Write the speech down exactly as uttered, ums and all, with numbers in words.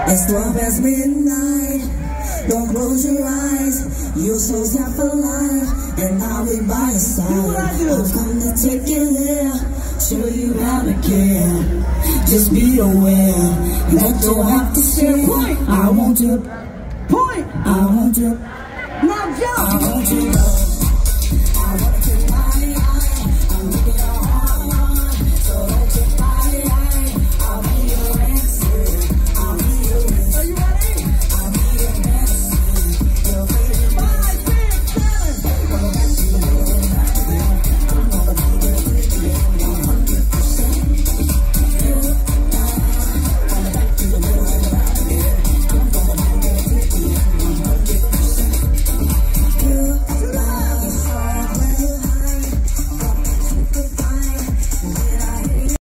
As long as midnight, don't close your eyes. You're so set for life, and I'll be by your side. I've come to take you there, show you how to care. Just be aware, that don't have to say. I want you, point. I want you, now jump. I want you.